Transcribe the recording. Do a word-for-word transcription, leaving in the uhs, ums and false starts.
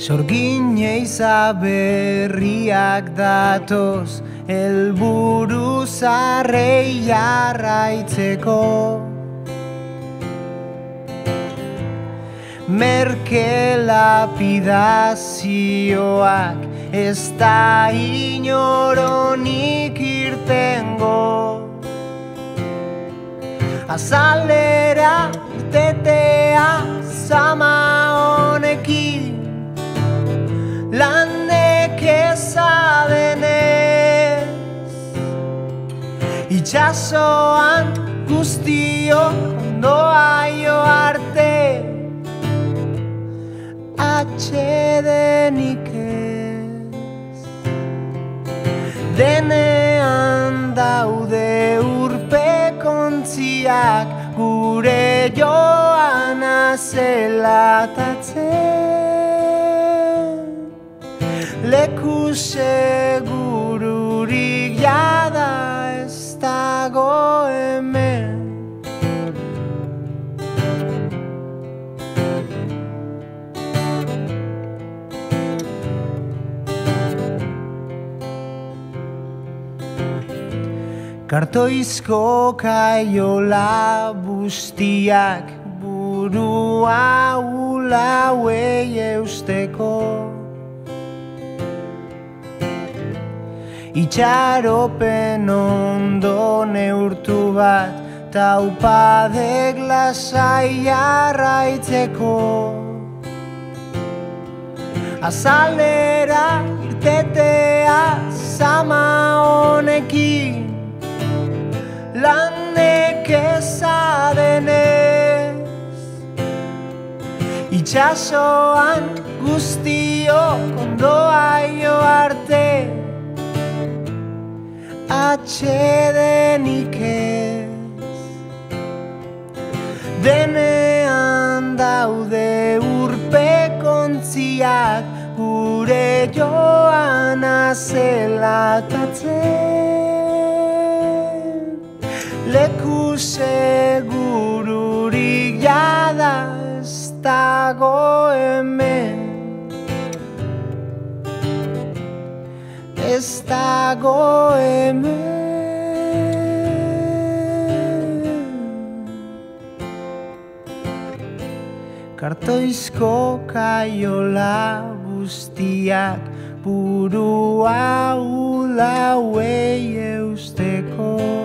Sorgin eiza berriak datoz, helburu zarrei jarraitzeko. Merke lapidazioak ez da inoronik irtengo. Azalera irtetea zama honekin, lanek eza denez. Itxasoan guztiok ondoa jo arte, atxedenik ez. Denean daude urpekontziak gure joana zelatatzen. Leku segururik jada ez dago hemen. Kartoizko kaiola bustiak burua ulauei eusteko. Itxaropen ondo neurtu bat taupadek lasai jarraitzeko. Azalera irtetea zama honekin, lanek eza denez. Itxasoan guztiok ondoa jo arte, atxedenik ez. Denean daude urpekontziak gure joana zelatatzen. Leku segururik jada ez dago hemen. Ez dago hemen. Kartoizko kaiola guztiak burua ulauei eusteko.